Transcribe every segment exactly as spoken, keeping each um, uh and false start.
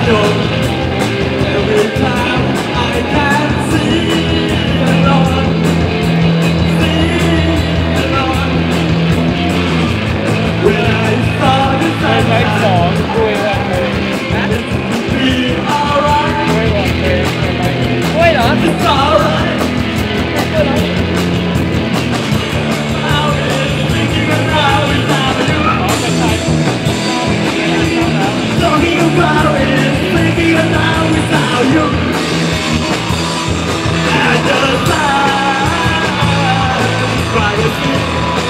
know every time I can see alone, see alone. When I saw the sun, I like song ด้วยว่าเพลง be alright, ด้วยว่าเพลงด้วยเหรอ it's alright. Now it's thinking about without you. Talking about it, thinking about without you. And the sun, bright as you.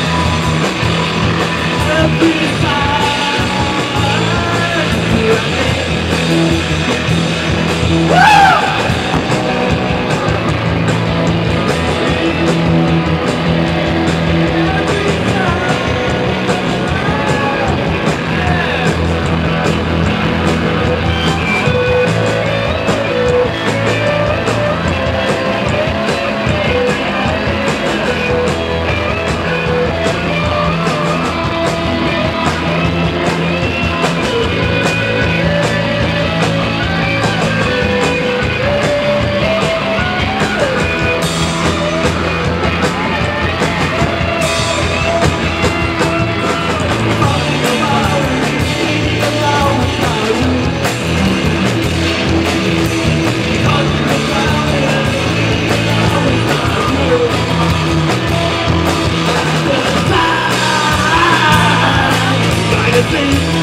Every time you're in. Woo! See